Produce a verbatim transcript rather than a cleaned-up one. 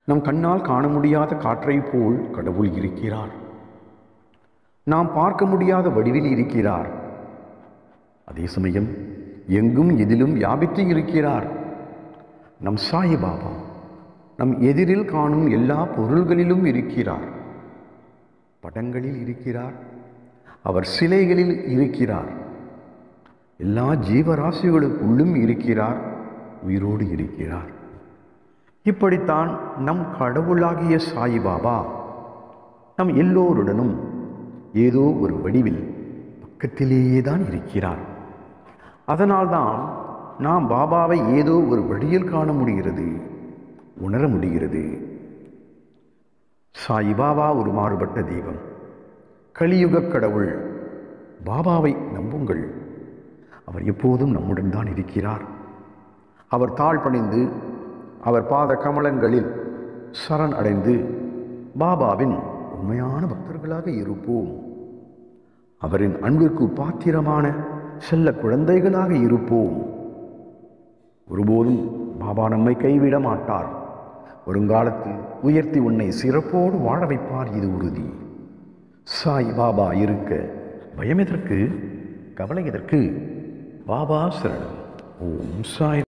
நம் கண்ணால் காண முடியாத காற்றைப் போல் கடவுள் இருக்கிறார். நாம் பார்க்க முடியாத வடிவில் இருக்கிறார். அதே சமயம் எங்கும் எதிலும் வியாபித்து இருக்கிறார். நம் சாயிபாபா நம் எதிரில் காணும் எல்லா பொருள்களிலும் இருக்கிறார். படங்களில் இருக்கிறார். அவர் சிலைகளில் இருக்கிறார். எல்லா ஜீவராசிகளுக்குள்ளும் இருக்கிறார். உயிரோடு இருக்கிறார். இப்படித்தான் நம் கடவுளாகிய சாயிபாபா நம் எல்லோருடனும் ஏதோ ஒரு வடிவில் பக்கத்திலேயே தான் இருக்கிறார். அதனால்தான் நாம் பாபாவை ஏதோ ஒரு வழியில் காண முடிகிறது, உணர முடிகிறது. சாயிபாபா ஒரு மாறுபட்ட தெய்வம், கலியுக கடவுள். பாபாவை நம்புங்கள். அவர் எப்போதும் நம்முடன் தான் இருக்கிறார். அவர் தாழ் பணிந்து அவர் பாத கமலங்களில் சரண் அடைந்து பாபாவின் உண்மையான பக்தர்களாக இருப்போம். அவரின் அன்பிற்கு பாத்திரமான செல்ல குழந்தைகளாக இருப்போம். ஒருபோதும் பாபா நம்மை கைவிட மாட்டார். வருங்காலத்தில் உயர்த்தி உன்னை சிறப்போடு வாழ வைப்பார், இது உறுதி. சாய் பாபா இருக்க பயம் எதற்கு, கவலை எதற்கு? பாபா சரணம். ஓம் சாய்.